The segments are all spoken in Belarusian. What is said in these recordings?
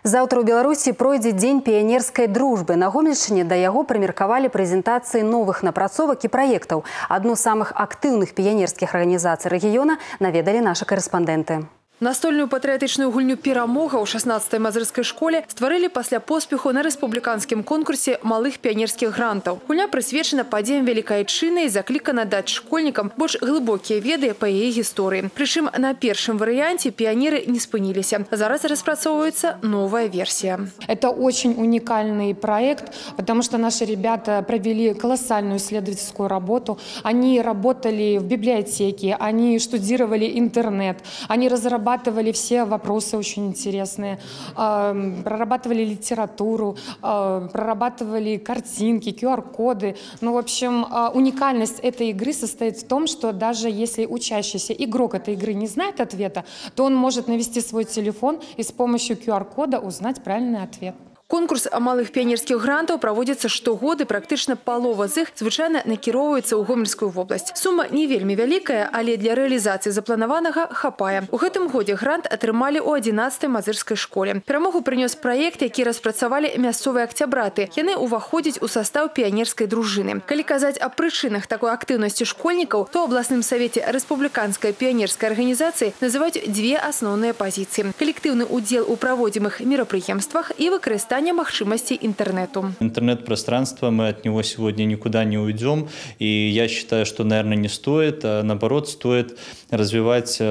Завтра ў Беларусі пройдзе дзень піянерскай дружбы. На Гомельшчыне да яго прымеркавалі прэзентацыі новых напрацовак і праектаў. Адну з самых актыўных піянерскіх арганізацый рэгіёна наведалі нашы карэспандэнты. Настольную патрыятычную гульню «Перамога» ў 16-й мазырскай школе стварылі пасля поспеху на рэспубліканскім конкурсе малых піянерскіх грантаў. Гульня прысвечана падзеям Вялікай Айчыны і заклікана даць школьнікам больш глыбокія веды па яе гісторыі. Прычым на першым варыянте піянеры не спыніліся. Зараз распрацоўваецца новая версия. Это очень уникальный проект, потому что наши ребята провели колоссальную исследовательскую работу. Они работали в библиотеке, они штудировали интернет, они разрабатывали все вопросы очень интересные, прорабатывали литературу, прорабатывали картинки, QR-коды. Ну, в общем, уникальность этой игры состоит в том, что даже если учащийся игрок этой игры не знает ответа, то он может навести свой телефон и с помощью QR-кода узнать правильный ответ. Конкурс малых піянерскіх грантаў праводзіцца штогод і практычна палова з іх звычайна накіроўваецца ў Гомельскую вобласць. Сума не вельмі вялікая, але для рэалізацыі запланаванага хапае. У гэтым годзе грант атрымалі ў 11-й мазырскай школе. Перамогу прынёс праект, які распрацавалі мясцовыя акцябраты. Яны ўваходзяць у састаў піянерскай дружыны. Калі казаць аб прычынах такой актыўнасці школьнікаў, то ў абласным савеце рэспубліканскай піянерскай арганізацыі называюць две асноўныя пазіцыі: калектыўны ўдзел у праводзімых мерапрыемствах і выкарыстанне махчимости интернету. Интернет-пространство, мы от него сегодня никуда не уйдем. И я считаю, что, наверное, не стоит, а наоборот, стоит развивать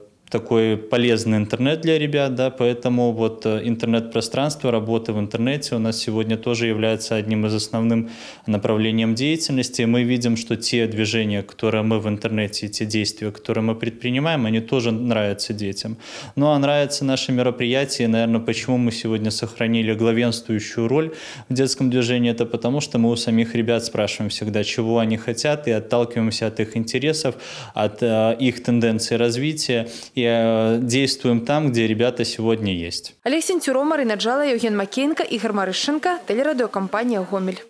такой полезный интернет для ребят, да, поэтому вот интернет-пространство, работа в интернете у нас сегодня тоже является одним из основных направлением деятельности. Мы видим, что те движения, которые мы в интернете, те действия, которые мы предпринимаем, они тоже нравятся детям. Ну а нравятся наши мероприятия, наверное, почему мы сегодня сохранили главенствующую роль в детском движении, это потому, что мы у самих ребят спрашиваем всегда, чего они хотят, и отталкиваемся от их интересов, от их тенденций развития, и действуем там, где ребята сегодня есть. Олег Сентюров, Марина Джала, Евген Макеенко, Игорь Марышенко, телерадиокомпания «Гомель».